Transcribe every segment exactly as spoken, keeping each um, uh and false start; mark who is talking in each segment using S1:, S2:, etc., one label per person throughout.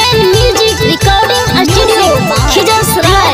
S1: And music recording studio Khizarsarai.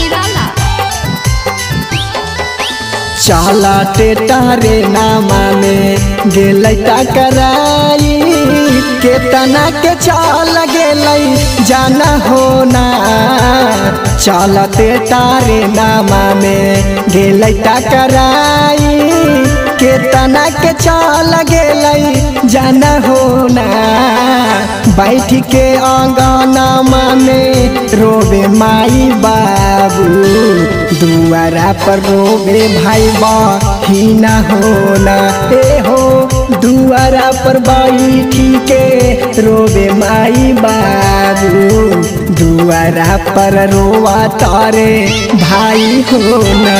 S2: चला टेटारे नामा में गेलै टकराई केतना के चल गेलै जाना होना। चला टेटारे नामा में गेलै टकराई केतना के चल गेलै जाना होना। बैठ के आंगनमा में रोबे माई बाबू दुआरा पर रोबे भाई बहिना होना। ए हो दुआरा पर बैठी के रोबे माई बाबू दुआरा पर रोवा तारे भाई होना।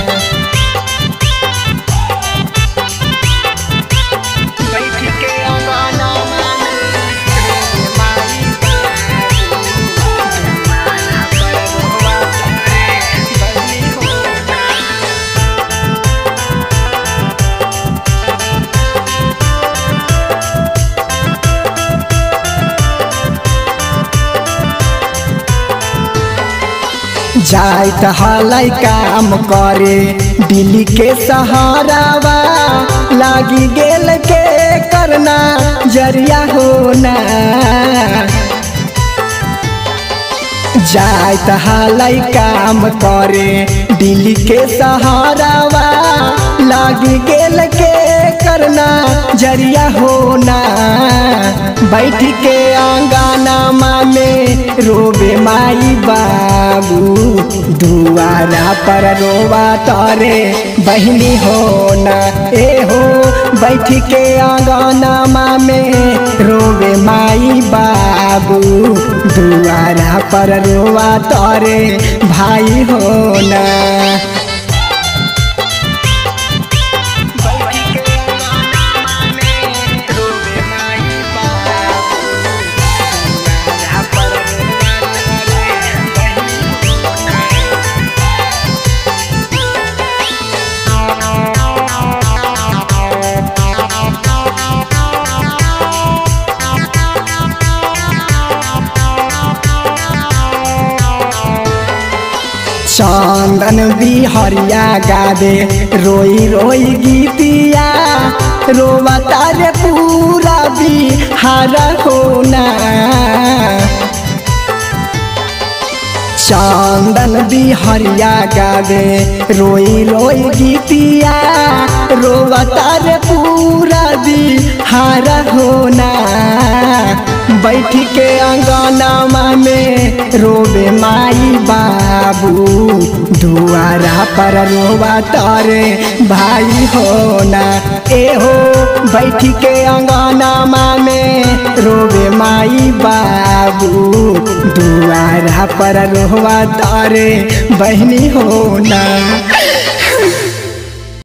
S2: जाइत हलाई काम करे दिल्ली के सहारावा लागी गेल के करना जरिया होना। जाइत हलाई काम करे दिल्ली के सहारावा लागी गेल के करना जरिया होना। बैठ के आंगनमा में रोबे माई बाबू दुआरा पर रोवा तारे बहनी होना। ए हो बैठ के आंगनमा में रोबे माई बाबू दुआरा पर रोवा तारे भाई होना। चंदन बिहरिया गावे रोई रोई गीतिया रोवा तारे पूरा बिहार होना। चंदन बिहरिया गावे रोई रोई गीतिया रोवा तारे पूरा बिहार होना। बैठ के आंगनमा में रोबे माई बाबू दुआरा पर रोवा तारे भाई होना। ए हो बैठ के आंगनमा में रोबे माई बाबू दुआरा पर रोवा तारे बहनी होना।